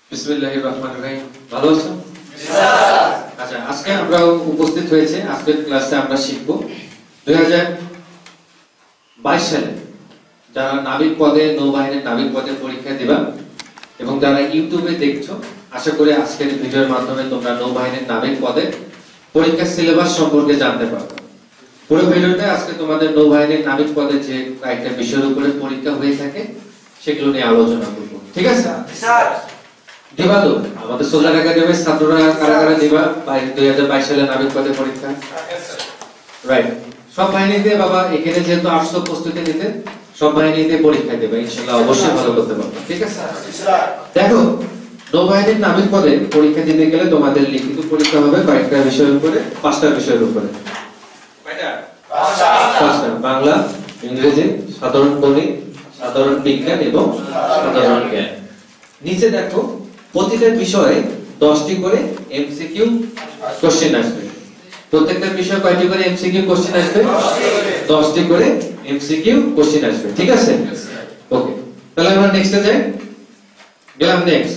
বিসমিল্লাহির রহমানির রহিম। ভালো আছো? আচ্ছা, আজকে আমরা উপস্থিত হয়েছে, আজকের ক্লাসে আমরা শিখব 2022 সালে যারা নাবিক পদে, নৌবাহিনীর নাবিক পদে পরীক্ষা দিবা এবং যারা ইউটিউবে দেখছো, আশা করি আজকের ভিডিওর মাধ্যমে তোমরা নৌবাহিনীর নাবিক পদে পরীক্ষার সিলেবাস সম্পর্কে জানতে পারবে। পুরো ভিডিওতে আজকে তোমাদের নৌবাহিনীর নাবিক পদে যে কয়েকটা বিষয়ের উপরে পরীক্ষা হয়ে থাকে সেগুলো নিয়ে আলোচনা করব। ঠিক আছে স্যার? দিবা তো আমাদের সোলার একাডেমির ছাত্ররা কারা কারা দিবা 2022 সালে নাবিক পদে পরীক্ষা? রাইট। সব বাহিনীতে বাবা, এখানে যেহেতু 800 প্রস্তুতি নিতে সব বাহিনীতে পরীক্ষা দেবে, ইনশাআল্লাহ অবশ্যই ভালো করতে পারবে। ঠিক আছে স্যার? দেখো, নৌবাহিনীর নাবিক পদে পরীক্ষা দিতে গেলে তোমাদের লিখিত পরীক্ষা হবে কয়েকটা বিষয়ের উপরে, 5টা বিষয়ের উপরে। কয়টা? 5টা। বাংলা, ইংরেজি, সাধারণ গণিত, সাধারণ বিজ্ঞান এবং সাধারণ জ্ঞান। নিচে দেখো, প্রতিটা বিষয়ে 10টি করে এমসিকিউ কোশ্চেন আসবে। প্রত্যেকটা বিষয়ে কয়টি করে এমসিকিউ কোশ্চেন আসবে? 10টি করে এমসিকিউ কোশ্চেন আসবে। ঠিক আছে? ওকে, তাহলে আমরা নেক্সটে যাই। গেলাম নেক্সট।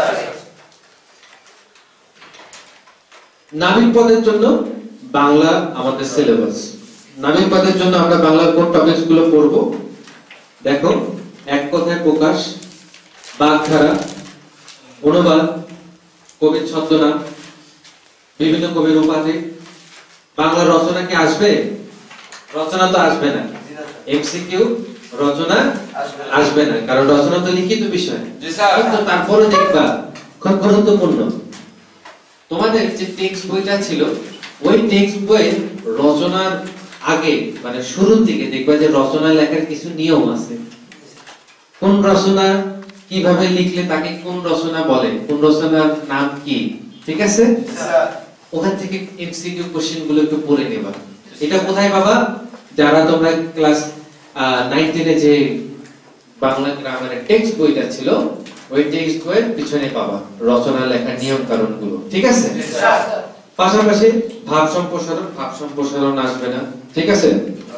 নাবিক পদের জন্য বাংলা আমাদের সিলেবাস। নাবিক পদের জন্য আমরা বাংলার কোন টপিকস গুলো পড়ব? দেখো, এক কথায় প্রকাশ, বাগধারা, অনুবাদ, কবির ছদ্মনাম, বিভিন্ন কবির উপাধি। বাংলা রচনা কি আসবে? রচনা তো আসবে না। এমসিকিউ রচনা আসবে না, কারণ রচনা তো লিখিত বিষয়। কিন্তু তারপরে দেখবা খুব গুরুত্বপূর্ণ, তোমাদের যে টেক্সট বইটা ছিল ওই টেক্সট বইয়ের রচনার আগে মানে শুরুর দিকে দেখবা যে রচনা লেখার কিছু নিয়ম আছে। কোন রচনা কিভাবে লিখলে তাকে কোন রচনা বলে, কোন রচনার নাম কি। ঠিক আছে? ওখান থেকে এমসিকিউ কোশ্চেন গুলো একটু পড়ে নেবা। এটা কোথায় বাবা? যারা তোমরা ক্লাস 9 10 এ যে বাংলা গ্রামারের টেক্সট বইটা ছিল ওই টেক্সট বইয়ের পিছনে পাবা রচনা লেখার নিয়ম কানুন গুলো। ঠিক আছে? পাশাপাশি ভাব সম্প্রসারণ আসবে না। ঠিক আছে?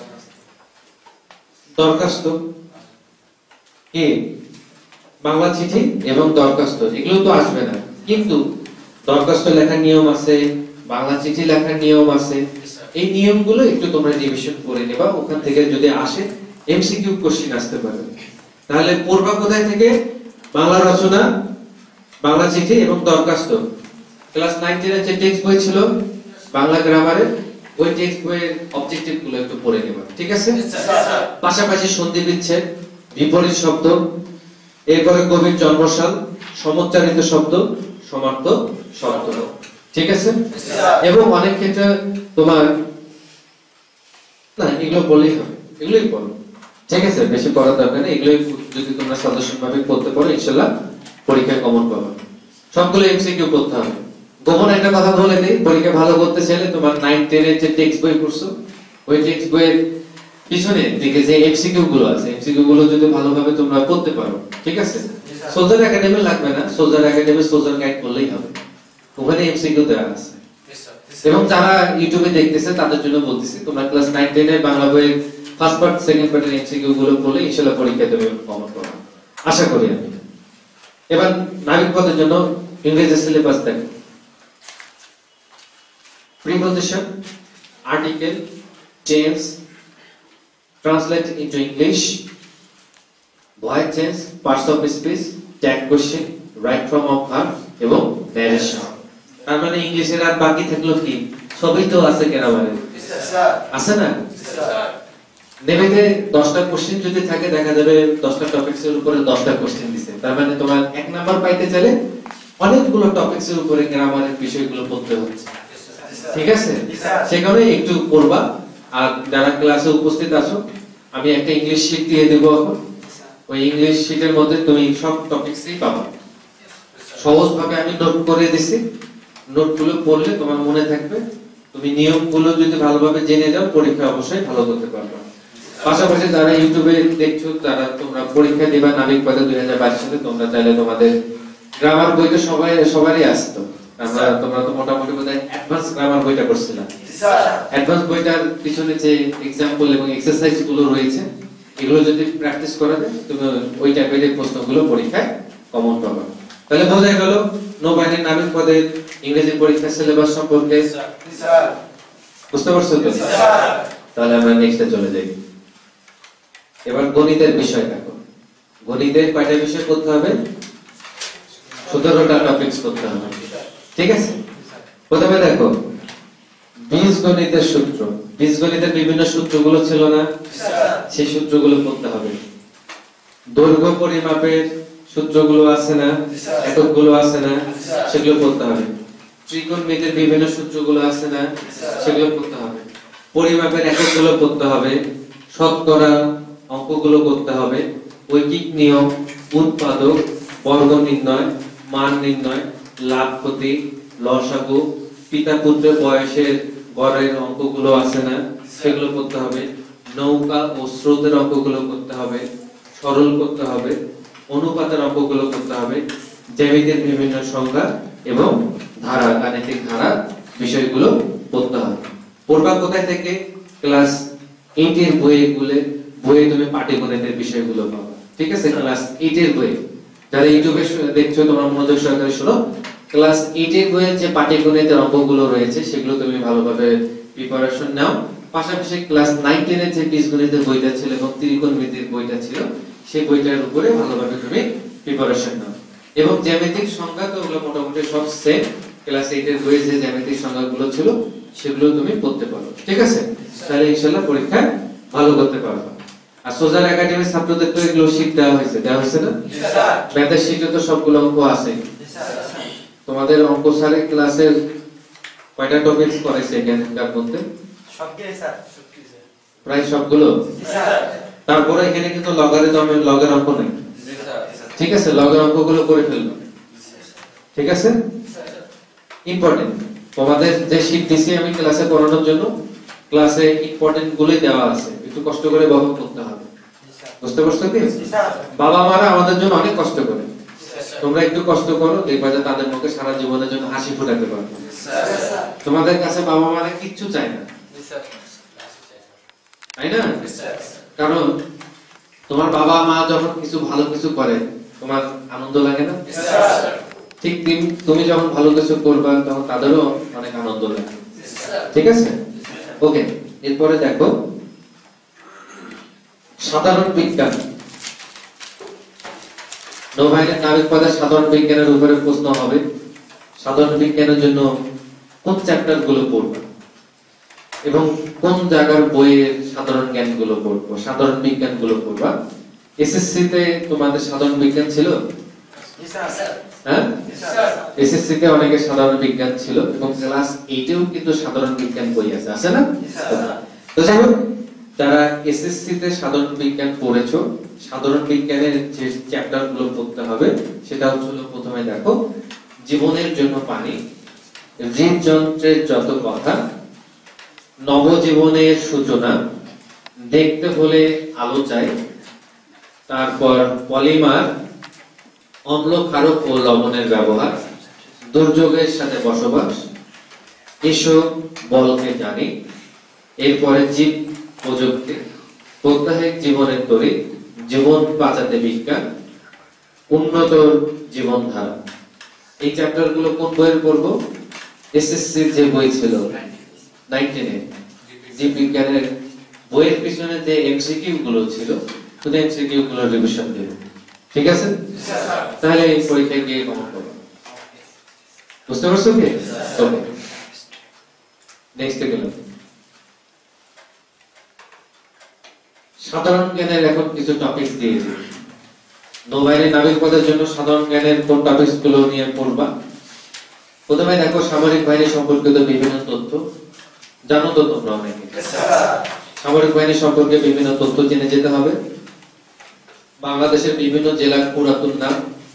দরখাস্ত কি, বাংলা চিঠি এবং দরখাস্ত এগুলো তো আসবে না, কিন্তু দরখাস্ত লেখার নিয়ম আছে, বাংলা চিঠি লেখার নিয়ম আছে। এই নিয়মগুলো একটু তোমরা রিভিশন করে নেবা, ওখান থেকে যদি আসে এমসিকিউ কোশ্চেন আসতে পারে। তাহলে পড়বা কোথায় থেকে? বাংলা রচনা, বাংলা চিঠি এবং দরখাস্ত। ক্লাস 9 10 এর যে টেক্সট বই ছিল বাংলা গ্রামারের ওই টেক্সট বইয়ের অবজেক্টিভ গুলো একটু পড়ে নেবা। ঠিক আছে? পাশাপাশি সন্ধি বিচ্ছেদ, বিপরীত শব্দ, এরপরে কবির জন্মসাল, সমুচ্চারিত শব্দ, সমার্থক শব্দ। ঠিক আছে? এবং অনেক ক্ষেত্রে তোমার না এগুলো বললেই হবে, এগুলোই পড়ো। ঠিক আছে? বেশি পড়ার দরকার নেই, এগুলোই যদি তোমরা সদস্যভাবে পড়তে পারো ইনশাআল্লাহ পরীক্ষায় কমন পাবে। সবগুলো এমসিকিউ পড়তে হবে। গোপন একটা কথা বলে দেই, পরীক্ষা ভালো করতে চাইলে তোমার 9 10 এর যে টেক্সট বই পড়ছো ওই টেক্সট বইয়ের পিছনে দিকে যে এমসিকিউ গুলো আছে এমসিকিউ গুলো যদি ভালোভাবে তোমরা পড়তে পারো, ঠিক আছে? সোলজার একাডেমি লাগবে না, সোলজার একাডেমি সোলজার গাইড করলেই হবে, ওখানে এমসিকিউ দেওয়া আছে। এবং যারা ইউটিউবে দেখতেছে তাদের জন্য বলতেছি, তোমরা ক্লাস 9 10 এর বাংলা বইয়ের ফার্স্ট পার্ট সেকেন্ড পার্টের এমসিকিউ গুলো পড়লে ইনশাআল্লাহ পরীক্ষা দেবে কমন পাবে আশা করি আমি। এবার নাবিক পদের জন্য ইংরেজি সিলেবাস দেখো। Preposition, article, tense, translate into English, voice change, parts of speech, tag question, right form of verb এবং narration। তার মানে ইংলিশের আর বাকি থাকলো কি? সবই তো আছে গ্রামারে, আছে না? নেবেতে 10টা কোশ্চেন যদি থাকে দেখা যাবে 10টা টপিকস এর উপরে 10টা কোশ্চেন দিছে। তার মানে তোমার 1 নাম্বার পাইতে চাইলে অনেকগুলো টপিকস এর উপরে গ্রামারের বিষয়গুলো পড়তে হচ্ছে। ঠিক আছে? সেখানে একটু পড়বা। আর যারা ক্লাসে উপস্থিত আছো আমি একটা ইংলিশ শীট দিয়ে দেব এখন, ওই ইংলিশ শীটের মধ্যে তুমি সব টপিকসই পাবে। সহজভাবে আমি নোট করে দিছি, নোটগুলো পড়লে তোমার মনে থাকবে। তুমি নিয়মগুলো যদি ভালোভাবে জেনে যাও পরীক্ষা অবশ্যই ভালো করতে পারবে। পাশাপাশি যারা ইউটিউবে দেখছো তারা তোমরা পরীক্ষা দিবা নাবিক পদে 2022 সালে, তোমরা চাইলে তোমাদের গ্রামার বইটা সবারই আসতো। তোমরা তো মোটামুটি বোধহয় অ্যাডভান্স গ্রামার বইটা করছিলা। অ্যাডভান্স বইটার পিছনে যে এক্সাম্পল এবং এক্সারসাইজ গুলো রয়েছে এগুলো যদি প্র্যাকটিস করা যায় তুমি ওই টাইপের প্রশ্নগুলো পরীক্ষায় কমন পাবে। তাহলে বোঝা গেল নৌবাহিনীর নাবিক পদের ইংরেজি পরীক্ষার সিলেবাস সম্পর্কে। বুঝতে পারছো তো? তাহলে আমরা নেক্সটে চলে যাই। এবার গণিতের বিষয় দেখো। গণিতে কয়টা বিষয় করতে হবে? 17টা টপিকস করতে হবে, ঠিক আছে? প্রথমে দেখো বীজগণিতের সূত্র। বীজগণিতের বিভিন্ন সূত্রগুলো ছিল না, সেই সূত্রগুলো করতে হবে। দৈর্ঘ্য পরিমাপের সূত্রগুলো আছে না, এককগুলো আছে না, সেগুলো করতে হবে। ত্রিকোণমিতির বিভিন্ন সূত্রগুলো আছে না, সেগুলো করতে হবে। পরিমাপের এককগুলো করতে হবে। শতকরা অঙ্কগুলো করতে হবে। ঐকিক নিয়ম, উৎপাদক, বর্গ নির্ণয়, মান নির্ণয়, লাভ ক্ষতি, লসাগু, পিতা পুত্রের বয়সের গড়ের অঙ্কগুলো আছে না, সেগুলো করতে হবে। নৌকা ও স্রোতের অঙ্কগুলো করতে হবে। সরল করতে হবে। অনুপাতের অঙ্কগুলো করতে হবে। জ্যামিতির বিভিন্ন সংজ্ঞা এবং ধারা, গাণিতিক ধারা বিষয়গুলো পড়তে হবে। পড়বা কোথায় থেকে? ক্লাস 8 এর বইয়ে তুমি পাটিগণিতের বিষয়গুলো পাবে, ঠিক আছে? ক্লাস 8 এর বই, যারা ইউটিউবে দেখছো তোমরা মনোযোগ সহকারে শোনো। ক্লাস 8 এর বইয়ের যে পাটিগণিতের অঙ্কগুলো রয়েছে সেগুলো তুমি ভালোভাবে প্রিপারেশন নাও। পাশাপাশি ক্লাস 9 10 এর যে বীজগণিতের বইটা ছিল এবং ত্রিকোণমিতির বইটা ছিল, সেই বইটার উপরে ভালোভাবে তুমি প্রিপারেশন নাও। এবং জ্যামিতিক সংজ্ঞা তো ওগুলো মোটামুটি সব সেম। ক্লাস 8 এর বইয়ে যে জ্যামিতিক সংজ্ঞাগুলো ছিল সেগুলো তুমি পড়তে পারো, ঠিক আছে? তাহলে ইনশাআল্লাহ পরীক্ষায় ভালো করতে পারবে। আর সোজার একাডেমির ছাত্রদের তো এগুলো শীট দেওয়া হয়েছে না? জি স্যার। ম্যাথের শীটে তো সবগুলো অঙ্ক আছে। জি স্যার। তোমাদের অঙ্ক স্যারের ক্লাসের কয়টা টপিকস করাইছে এখানকার মধ্যে? সবগুলো স্যার, প্রায় সবগুলো। জি স্যার। তারপরে এখানে কিন্তু লগের অঙ্ক নেই। জি স্যার। ঠিক আছে, লগের অঙ্কগুলো করে ফেলবে, ঠিক আছে? ইম্পর্টেন্ট তোমাদের যে শীট দিছি আমি ক্লাসে পড়ানোর জন্য, ক্লাসে ইম্পর্টেন্ট গুলোই দেওয়া আছে, একটু কষ্ট করে ব্যবহার করতে হবে। বুঝতে পারছো কি? বাবা মারা আমাদের জন্য অনেক কষ্ট করে, তোমরা একটু কষ্ট করো, দেখবা যে তাদের মুখে সারা জীবনের জন্য হাসি ফোটাতে পারবে। তোমাদের কাছে বাবা মারা কিচ্ছু চায় না, তাই না? কারণ তোমার বাবা মা যখন কিছু ভালো কিছু করে তোমার আনন্দ লাগে না? ঠিক তুমি যখন ভালো কিছু করবা তখন তাদেরও অনেক আনন্দ লাগে, ঠিক আছে? ওকে, এরপরে দেখো সাধারণ বিজ্ঞান। নৌবাহিনীর নাবিক পদে সাধারণ বিজ্ঞানের উপরে প্রশ্ন হবে। সাধারণ বিজ্ঞানের জন্য কোন চ্যাপ্টার গুলো পড়বা এবং কোন জায়গার বইয়ের সাধারণ জ্ঞান গুলো পড়বো, সাধারণ বিজ্ঞান গুলো পড়বা। এসএসসি তে তোমাদের সাধারণ বিজ্ঞান ছিল? হ্যাঁ, এসএসসি তে অনেকের সাধারণ বিজ্ঞান ছিল এবং ক্লাস 8 এও কিন্তু সাধারণ বিজ্ঞান বই আছে না? তো যাই হোক, যারা এসএসসি তে সাধারণ বিজ্ঞান পড়েছো, সাধারণ বিজ্ঞানের যে চ্যাপ্টার গুলো পড়তে হবে সেটা হলো, প্রথমে দেখো জীবনের জন্য পানি, হৃদযন্ত্রের যত কথা, নবজীবনের সূচনা, দেখতে হলে আলো চাই, তারপর পলিমার, অম্ল ক্ষারক ও লবণের ব্যবহার, দুর্যোগের সাথে বসবাস, এসো বলকে জানি, এরপরে জীব প্রযুক্তি, বৈজ্ঞানিক জীবনের তরি, জীবন বাঁচাতে বিজ্ঞান, উন্নত জীবনধারা। এই চ্যাপ্টার গুলো কোন বইয়ের পড়বো? এসএসসি যে বই ছিল 19 এর জীব বিজ্ঞানের বইয়ের পিছনে যে এমসিকিউ গুলো ছিল, শুধু এমসিকিউ গুলো রিভিশন দেব, ঠিক আছে? তাহলে এই পরীক্ষায় গিয়ে কমন করবে। বুঝতে পারছো কি? ওকে, নেক্সট গেলাম। সাধারণ জ্ঞানের এখন কিছু টপিক দিয়েছি। নৌবাহিনীর নাবিক পদের জন্য সাধারণ জ্ঞানের কোন টপিকস গুলো নিয়ে পড়বা? প্রথমে দেখো সামরিক বাহিনী সম্পর্কিত বিভিন্ন তথ্য। জানো তো তোমরা অনেকে সামরিক বাহিনী সম্পর্কে বিভিন্ন তথ্য জেনে যেতে হবে। বাংলাদেশের বিভিন্ন জেলার পুরাতন নাম,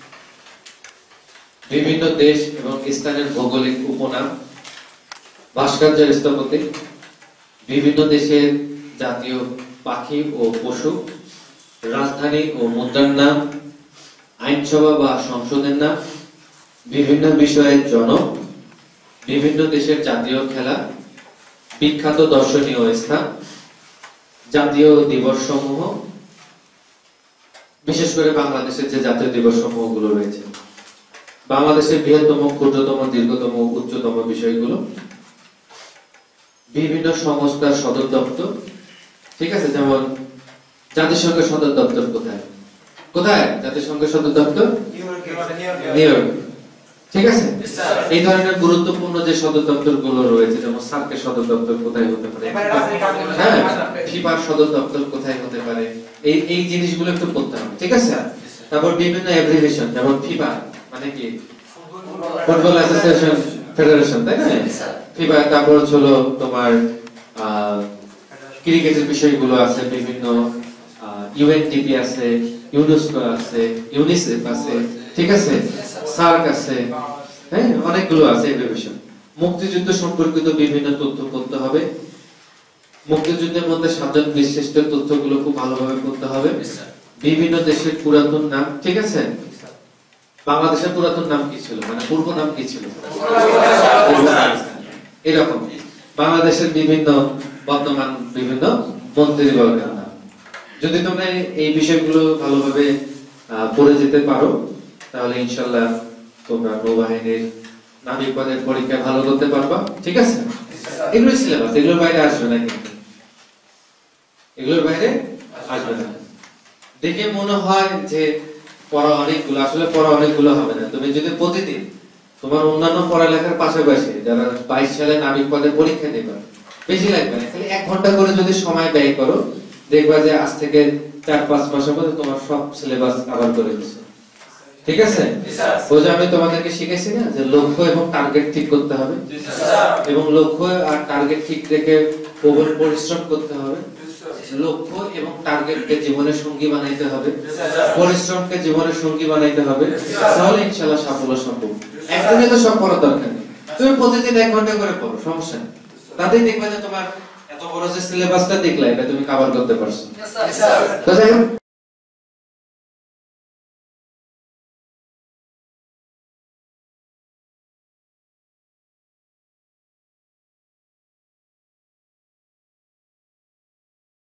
বিভিন্ন দেশ এবং স্থানের ভৌগোলিক উপনাম, ভাস্কর্যের স্থপতি, বিভিন্ন দেশের জাতীয় পাখি ও পশু, রাজধানী ও মুদ্রার নাম, আইনসভা বা সংসদের নাম, বিভিন্ন বিষয়ের জনক, বিভিন্ন দেশের জাতীয় খেলা, বিখ্যাত দর্শনীয় স্থান, জাতীয় দিবস সমূহ, বিশেষ করে বাংলাদেশের যে জাতীয় দিবস সমূহ গুলো রয়েছে বাংলাদেশের বৃহত্তম, ক্ষুদ্রতম, দীর্ঘতম, উচ্চতম বিষয়গুলো, বিভিন্ন সংস্থার সদর দপ্তর, ঠিক আছে, যেমন জাতিসংঘের সদর দপ্তর কোথায়? কোথায় জাতিসংঘের সদর দপ্তর? নিউ ইয়র্ক, ঠিক আছে। এই ধরনের গুরুত্বপূর্ণ যে সদর দপ্তর গুলো রয়েছে, যেমন সার্কের সদর দপ্তর কোথায় হতে পারে, হ্যাঁ, ফিফার সদর দপ্তর কোথায় হতে পারে, এই জিনিসগুলো একটু পড়তে হবে, ঠিক আছে। তারপর বিভিন্ন অ্যাব্রিভিয়েশন, যেমন ফিফা মানে কি? ফুটবল অ্যাসোসিয়েশন ফেডারেশন, তাই না? ফিফা। তারপর হলো তোমার ক্রিকেটের বিষয়গুলো আছে, বিভিন্ন ইউএনডিপি আছে, ইউনেস্কো আছে, ইউনিসেফ আছে, ঠিক আছে, সার্ক আছে, হ্যাঁ, অনেকগুলো আছে অ্যাব্রিভিয়েশন। মুক্তিযুদ্ধ সম্পর্কিত বিভিন্ন তথ্য পড়তে হবে। মুক্তিযুদ্ধের মধ্যে সাধারণ বিশিষ্ট তথ্যগুলো খুব ভালোভাবে পড়তে হবে। বিভিন্ন দেশের পুরাতন নাম, ঠিক আছে। বাংলাদেশের পুরাতন নাম কি ছিল, মানে পূর্ব নাম কি ছিল? এরকম বাংলাদেশের বিভিন্ন বর্তমান বিভিন্ন মন্ত্রীবর্গের নাম। যদি তোমরা এই বিষয়গুলো ভালোভাবে পড়ে যেতে পারো, তাহলে ইনশাআল্লাহ তোমরা নৌবাহিনীর নাবিক পদের পরীক্ষা ভালো করতে পারবা, ঠিক আছে। এগুলো সিলেবাস, এগুলোর বাইরে আসবে না, কিন্তু এগুলোর বাইরে আসবে না। দেখে মনে হয় যে পড়া অনেকগুলো, আসলে পড়া অনেকগুলো হবে না। তুমি যদি প্রতিদিন তোমার অন্যান্য পড়ালেখার পাশাপাশি যারা 22 সালে নাবিক পদে পরীক্ষা দেবে, বেশি লাগবে না, খালি 1 ঘন্টা করে যদি সময় ব্যয় করো, দেখবা যে আজ থেকে 4-5 মাসের মধ্যে তোমার সব সিলেবাস আবার করে দিচ্ছে, ঠিক আছে। ওই যে আমি তোমাদেরকে শিখেছি না যে লক্ষ্য এবং টার্গেট ঠিক করতে হবে, এবং লক্ষ্য আর টার্গেট ঠিক রেখে প্রবল পরিশ্রম করতে হবে। লক্ষ্য এবং টার্গেটকে জীবনের সঙ্গী বানাইতে হবে, পরিশ্রমকে জীবনের সঙ্গী বানাইতে হবে, তাহলে ইনশাআল্লাহ সাফল্য সম্ভব। একদিনে তো সব পড়ার দরকার নেই, তুমি প্রতিদিন 1 ঘন্টা করে পড়ো, সমস্যা নেই। তাতেই দেখবে যে তোমার এত বড় যে সিলেবাসটা দেখলে এটা তুমি কভার করতে পারছো।